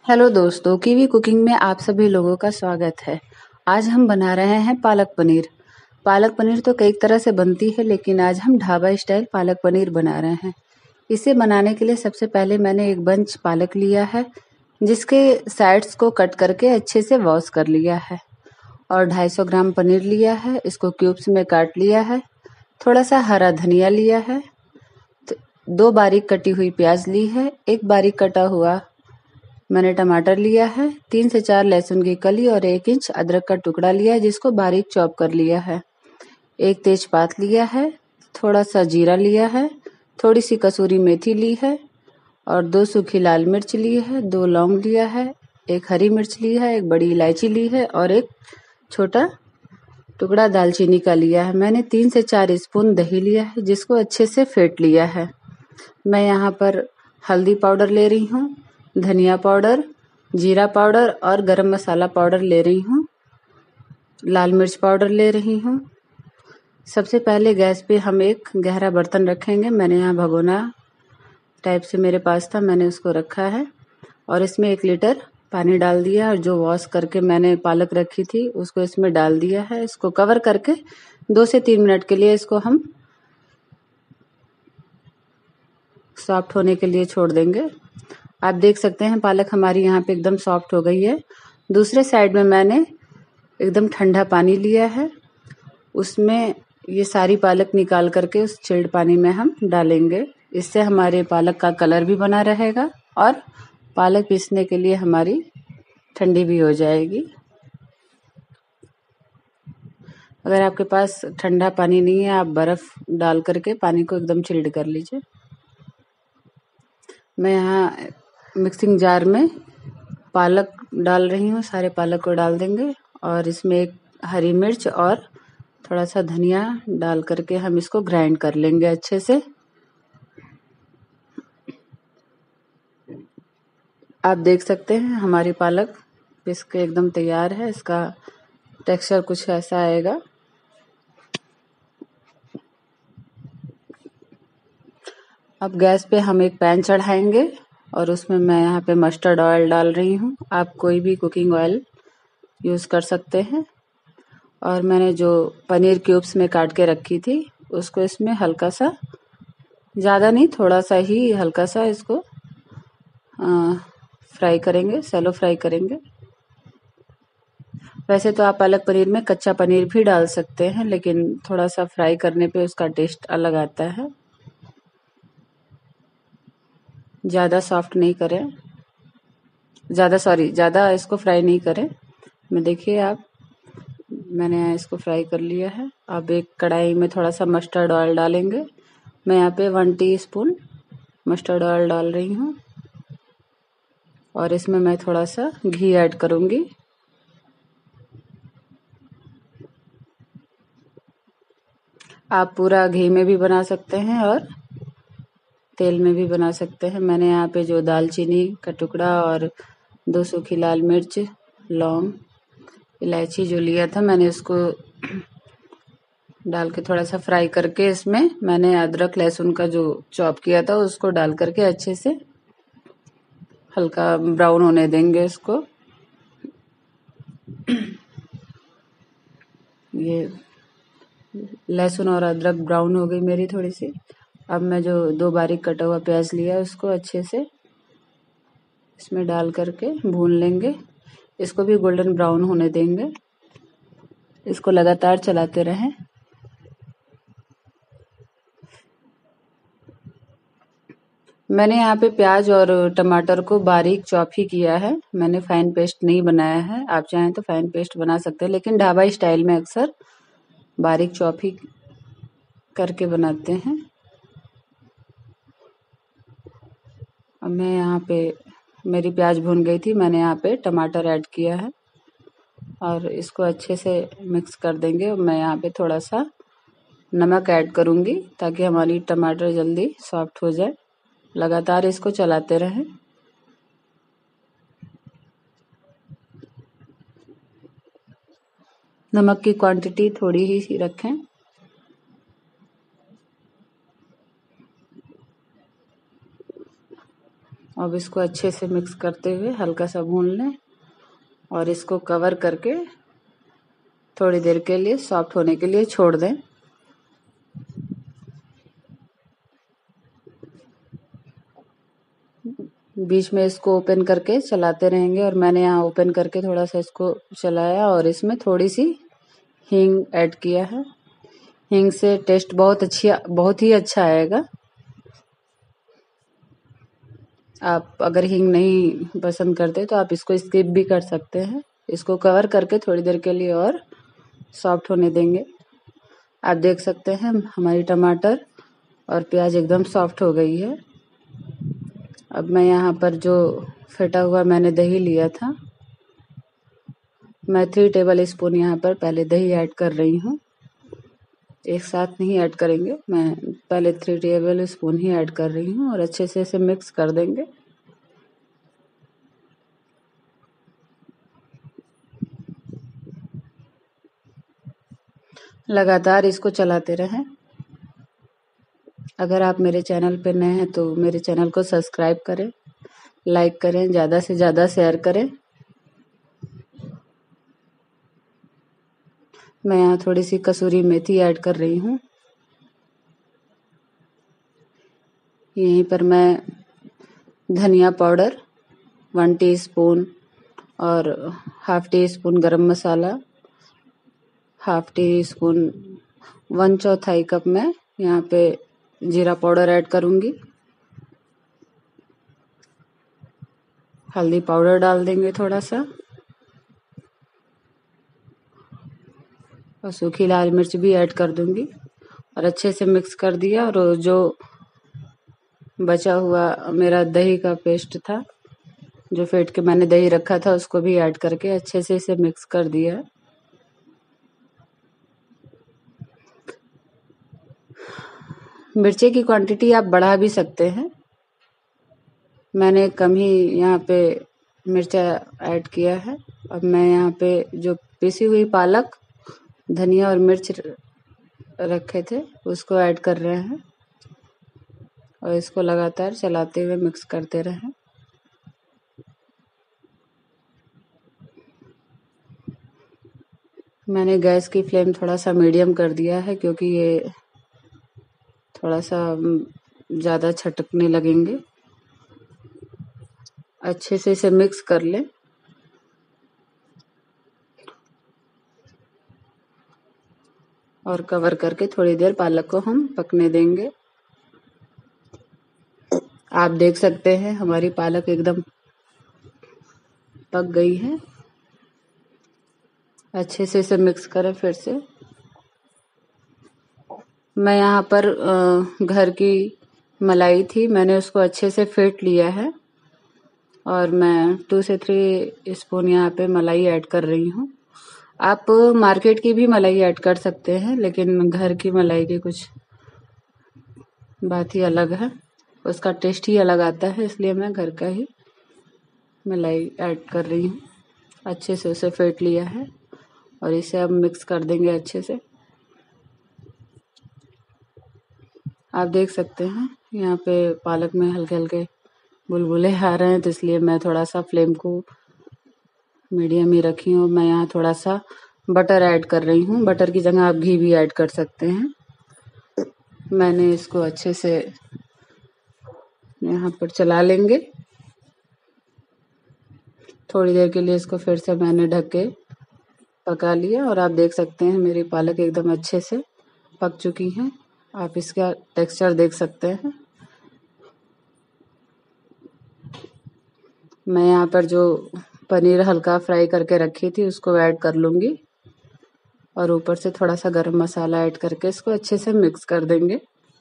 Hello दोस्तों, kiwi cooking में आप सभी लोगों का स्वागत है। आज हम बना रहे हैं पालक पनीर। पालक पनीर तो कई तरह से बनती है, लेकिन आज हम ढाबा स्टाइल पालक पनीर बना रहे हैं। इसे बनाने के लिए सबसे पहले मैंने एक बंच पालक लिया है, जिसके साइड्स को कट करके अच्छे से वॉश कर लिया है। और 250 ग्राम पनीर लिया है, इसको क्यूब्स में काट लिया है। थोड़ा सा हरा धनिया लिया है, 2 बारीक कटी हुई प्याज ली है, 1 बारीक कटा हुआ मैंने टमाटर लिया है, 3 से 4 लहसुन की कली और 1 इंच अदरक का टुकड़ा लिया है, जिसको बारीक चॉप कर लिया है। 1 तेजपात लिया है, थोड़ा सा जीरा लिया है, थोड़ी सी कसूरी मेथी ली है और 2 सूखी लाल मिर्च ली है, 2 लौंग लिया है, 1 हरी मिर्च ली है, 1 बड़ी इलायची ली है और 1 छोटा टुकड़ा दालचीनी का लिया है। मैंने 3 से 4 स्पून दही लिया है, जिसको अच्छे से फेंट लिया है। मैं यहाँ पर हल्दी पाउडर ले रही हूँ, धनिया पाउडर, जीरा पाउडर और गरम मसाला पाउडर ले रही हूँ, लाल मिर्च पाउडर ले रही हूँ। सबसे पहले गैस पे हम एक गहरा बर्तन रखेंगे। मैंने यहाँ भगोना टाइप से मेरे पास था, मैंने उसको रखा है और इसमें 1 लीटर पानी डाल दिया और जो वॉश करके मैंने पालक रखी थी उसको इसमें डाल दिया है। इसको कवर करके 2 से 3 मिनट के लिए इसको हम सॉफ्ट होने के लिए छोड़ देंगे। आप देख सकते हैं पालक हमारी यहाँ पे एकदम सॉफ्ट हो गई है। दूसरे साइड में मैंने एकदम ठंडा पानी लिया है, उसमें ये सारी पालक निकाल करके उस चिल्ड पानी में हम डालेंगे। इससे हमारे पालक का कलर भी बना रहेगा और पालक पीसने के लिए हमारी ठंडी भी हो जाएगी। अगर आपके पास ठंडा पानी नहीं है, आप बर्फ डाल करके पानी को एकदम चिल्ड कर लीजिए। मैं यहाँ मिक्सिंग जार में पालक डाल रही हूँ, सारे पालक को डाल देंगे और इसमें 1 हरी मिर्च और थोड़ा सा धनिया डाल करके हम इसको ग्राइंड कर लेंगे अच्छे से। आप देख सकते हैं हमारी पालक पीस के एकदम तैयार है। इसका टेक्सचर कुछ ऐसा आएगा। अब गैस पे हम एक पैन चढ़ाएंगे और उसमें मैं यहाँ पे मस्टर्ड ऑयल डाल रही हूँ। आप कोई भी कुकिंग ऑयल यूज़ कर सकते हैं। और मैंने जो पनीर क्यूब्स में काट के रखी थी उसको इसमें हल्का सा, ज़्यादा नहीं, थोड़ा सा ही हल्का सा इसको फ्राई करेंगे, सैलो फ्राई करेंगे। वैसे तो आप पालक पनीर में कच्चा पनीर भी डाल सकते हैं, लेकिन थोड़ा सा फ्राई करने पे उसका टेस्ट अलग आता है। ज़्यादा सॉफ्ट नहीं करें, ज़्यादा इसको फ्राई नहीं करें। मैं देखिए आप, मैंने इसको फ्राई कर लिया है। अब एक कढ़ाई में थोड़ा सा मस्टर्ड ऑयल डालेंगे। मैं यहाँ पे 1 टीस्पून मस्टर्ड ऑयल डाल रही हूँ और इसमें मैं थोड़ा सा घी ऐड करूँगी। आप पूरा घी में भी बना सकते हैं और तेल में भी बना सकते हैं। मैंने यहाँ पे जो दालचीनी का टुकड़ा और 2 सूखी लाल मिर्च, लौंग, इलायची जो लिया था, मैंने उसको डाल के थोड़ा सा फ्राई करके इसमें मैंने अदरक लहसुन का जो चॉप किया था उसको डाल करके अच्छे से हल्का ब्राउन होने देंगे इसको। ये लहसुन और अदरक ब्राउन हो गई मेरी थोड़ी सी। अब मैं जो 2 बारीक कटा हुआ प्याज लिया उसको अच्छे से इसमें डाल करके भून लेंगे। इसको भी गोल्डन ब्राउन होने देंगे। इसको लगातार चलाते रहें। मैंने यहाँ पे प्याज और टमाटर को बारीक चॉप ही किया है, मैंने फाइन पेस्ट नहीं बनाया है। आप चाहें तो फाइन पेस्ट बना सकते हैं, लेकिन ढाबा स्टाइल में अक्सर बारीक चॉप ही करके बनाते हैं। अब मैं यहाँ पे, मेरी प्याज भून गई थी, मैंने यहाँ पे टमाटर ऐड किया है और इसको अच्छे से मिक्स कर देंगे। मैं यहाँ पे थोड़ा सा नमक ऐड करूँगी ताकि हमारी टमाटर जल्दी सॉफ्ट हो जाए। लगातार इसको चलाते रहें। नमक की क्वांटिटी थोड़ी ही रखें। अब इसको अच्छे से मिक्स करते हुए हल्का सा भून लें और इसको कवर करके थोड़ी देर के लिए सॉफ्ट होने के लिए छोड़ दें। बीच में इसको ओपन करके चलाते रहेंगे और मैंने यहाँ ओपन करके थोड़ा सा इसको चलाया और इसमें थोड़ी सी हींग ऐड किया है। हींग से टेस्ट बहुत ही अच्छा आएगा। आप अगर हींग नहीं पसंद करते तो आप इसको स्किप भी कर सकते हैं। इसको कवर करके थोड़ी देर के लिए और सॉफ्ट होने देंगे। आप देख सकते हैं हमारी टमाटर और प्याज एकदम सॉफ्ट हो गई है। अब मैं यहाँ पर जो फेटा हुआ मैंने दही लिया था, मैं 3 टेबल स्पून यहाँ पर पहले दही ऐड कर रही हूँ। एक साथ नहीं ऐड करेंगे, मैं पहले 3 टेबल स्पून ही ऐड कर रही हूँ और अच्छे से इसे मिक्स कर देंगे। लगातार इसको चलाते रहें। अगर आप मेरे चैनल पर नए हैं तो मेरे चैनल को सब्सक्राइब करें, लाइक करें, ज़्यादा से ज़्यादा शेयर करें। मैं यहाँ थोड़ी सी कसूरी मेथी ऐड कर रही हूँ। यहीं पर मैं धनिया पाउडर 1 टीस्पून और half teaspoon garam masala, half teaspoon 1/4 cup में यहाँ पे जीरा पाउडर ऐड करूँगी। हल्दी पाउडर डाल देंगे थोड़ा सा और सूखी लाल मिर्च भी ऐड कर दूंगी और अच्छे से मिक्स कर दिया। और जो बचा हुआ मेरा दही का पेस्ट था, जो फेंट के मैंने दही रखा था, उसको भी ऐड करके अच्छे से इसे मिक्स कर दिया। मिर्ची की क्वांटिटी आप बढ़ा भी सकते हैं। मैंने कम ही यहाँ पे मिर्चा ऐड किया है। अब मैं यहाँ पे जो पिसी हुई पालक, धनिया और मिर्च रखे थे उसको ऐड कर रहे हैं और इसको लगातार चलाते हुए मिक्स करते रहें। मैंने गैस की फ्लेम थोड़ा सा मीडियम कर दिया है क्योंकि ये थोड़ा सा ज़्यादा छटकने लगेंगे। अच्छे से इसे मिक्स कर लें और कवर करके थोड़ी देर पालक को हम पकने देंगे। आप देख सकते हैं हमारी पालक एकदम पक गई है। अच्छे से इसे मिक्स करें फिर से। मैं यहाँ पर घर की मलाई थी, मैंने उसको अच्छे से फेंट लिया है और मैं 2 से 3 स्पून यहाँ पे मलाई ऐड कर रही हूँ। आप मार्केट की भी मलाई ऐड कर सकते हैं, लेकिन घर की मलाई की कुछ बात ही अलग है, उसका टेस्ट ही अलग आता है, इसलिए मैं घर का ही मलाई ऐड कर रही हूँ। अच्छे से उसे फेंट लिया है और इसे अब मिक्स कर देंगे अच्छे से। आप देख सकते हैं यहाँ पे पालक में हल्के हल्के बुलबुले आ रहे हैं, तो इसलिए मैं थोड़ा सा फ्लेम को मीडियम ही रखी हूँ। मैं यहाँ थोड़ा सा बटर ऐड कर रही हूँ, बटर की जगह आप घी भी ऐड कर सकते हैं। मैंने इसको अच्छे से यहाँ पर चला लेंगे। थोड़ी देर के लिए इसको फिर से मैंने ढक के पका लिया और आप देख सकते हैं मेरी पालक एकदम अच्छे से पक चुकी है। आप इसका टेक्सचर देख सकते हैं। मैं यहाँ पर जो पनीर हल्का फ्राई करके रखी थी उसको ऐड कर लूँगी और ऊपर से थोड़ा सा गरम मसाला ऐड करके इसको अच्छे से मिक्स कर देंगे।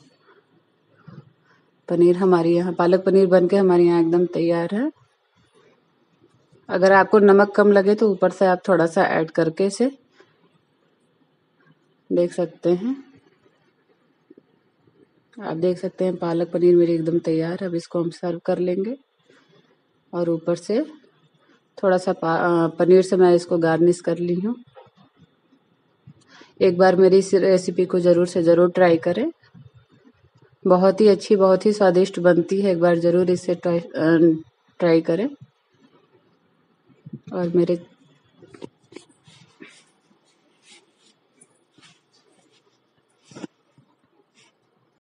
पनीर हमारी यहाँ पालक पनीर बनके हमारे यहाँ एकदम तैयार है। अगर आपको नमक कम लगे तो ऊपर से आप थोड़ा सा ऐड करके इसे देख सकते हैं। आप देख सकते हैं पालक पनीर मेरी एकदम तैयार है। अब इसको हम सर्व कर लेंगे और ऊपर से थोड़ा सा पनीर से मैं इसको गार्निश कर ली हूँ। एक बार मेरी इस रेसिपी को ज़रूर से ज़रूर ट्राई करें। बहुत ही अच्छी, बहुत ही स्वादिष्ट बनती है। एक बार ज़रूर इसे ट्राई करें और मेरे